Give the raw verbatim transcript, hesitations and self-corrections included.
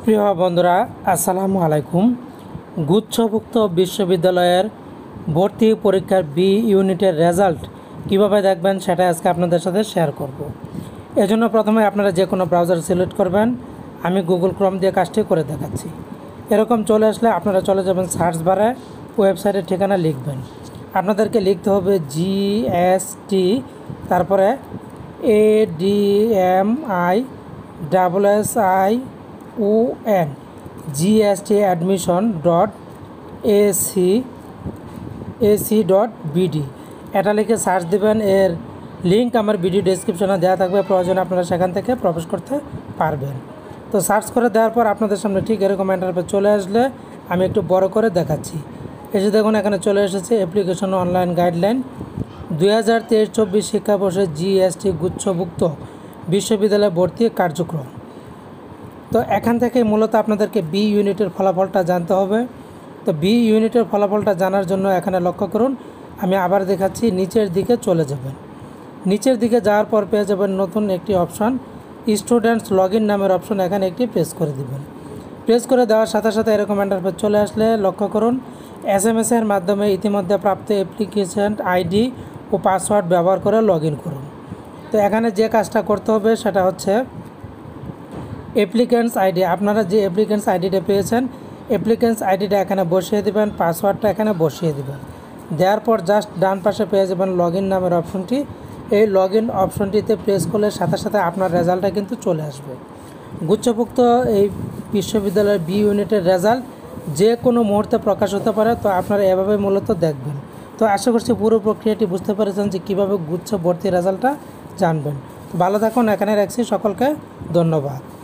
প্রিয় বন্ধুরা, আসসালামু আলাইকুম। গুচ্ছভুক্ত বিশ্ববিদ্যালয়ের ভর্তি পরীক্ষার বি ইউনিটের রেজাল্ট কিভাবে দেখবেন সেটা আজকে আপনাদের সাথে শেয়ার করব। এজন্য প্রথমে আপনারা যে কোনো ব্রাউজার সিলেক্ট করবেন। আমি গুগল ক্রোম দিয়ে কাজটি করে দেখাচ্ছি। এরকম চলে আসলে আপনারা চলে যাবেন সার্চ বারে, ওয়েবসাইটের ঠিকানা লিখবেন। আপনাদেরকে লিখতে হবে জি এস টি, তারপরে A D M I double S I O N GST admission dot AC AC dot BD এটা লিখে সার্চ দেবেন। এর লিঙ্ক আমার ভিডিও ডেসক্রিপশনে দেওয়া থাকবে, প্রয়োজনে আপনারা সেখান থেকে প্রবেশ করতে পারবেন। তো সার্চ করে দেওয়ার পর আপনাদের সামনে ঠিক এরকম ইন্টারফেস চলে আসলে আমি একটু বড় করে দেখাচ্ছি। এসে দেখুন এখানে চলে এসেছে অ্যাপ্লিকেশন অনলাইন গাইডলাইন দুই হাজার তেইশ চব্বিশ শিক্ষাবর্ষে জিএসটি গুচ্ছভুক্ত বিশ্ববিদ্যালয়ে ভর্তি কার্যক্রম। তো এখান থেকে মূলত আপনাদেরকে বি ইউনিটের ফলাফলটা জানতে হবে। তো বি ইউনিটের ফলাফলটা জানার জন্য এখানে লক্ষ্য করুন, আমি আবার দেখাচ্ছি। নিচের দিকে চলে যাবেন। নিচের দিকে যাওয়ার পর পেয়ে যাবেন নতুন একটি অপশন, স্টুডেন্টস লগ ইন নামের অপশন। এখানে একটি প্রেস করে দিবেন। প্রেস করে দেওয়ার সাথে সাথে এরকম ইন্টারফেস চলে আসলে লক্ষ্য করুন, এস এম এসের মাধ্যমে ইতিমধ্যে প্রাপ্ত অ্যাপ্লিকেশন আইডি ও পাসওয়ার্ড ব্যবহার করে লগ ইন করুন। তো এখানে যে কাজটা করতে হবে সেটা হচ্ছে অ্যাপ্লিকেন্টস আইডি। আপনারা যে অ্যাপ্লিকেন্টস আইডিটা পেয়েছেন, অ্যাপ্লিকেন্টস আইডিটা এখানে বসিয়ে দেবেন, পাসওয়ার্ডটা এখানে বসিয়ে দেবেন। দেওয়ার পর জাস্ট ডান পাশে পেয়ে যাবেন লগ ইন নামের অপশনটি। এই লগ ইন অপশনটিতে প্রেস করলে সাথে সাথে আপনার রেজাল্টটা কিন্তু চলে আসবে। গুচ্ছভুক্ত এই বিশ্ববিদ্যালয়ের বি ইউনিটের রেজাল্ট যে কোনো মুহূর্তে প্রকাশ হতে পারে। তো আপনারা এভাবে মূলত দেখবেন। তো আশা করছি পুরো প্রক্রিয়াটি বুঝতে পেরেছেন যে কীভাবে গুচ্ছ ভর্তি রেজাল্টটা জানবেন। ভালো থাকুন, এখানে রাখছি। সকলকে ধন্যবাদ।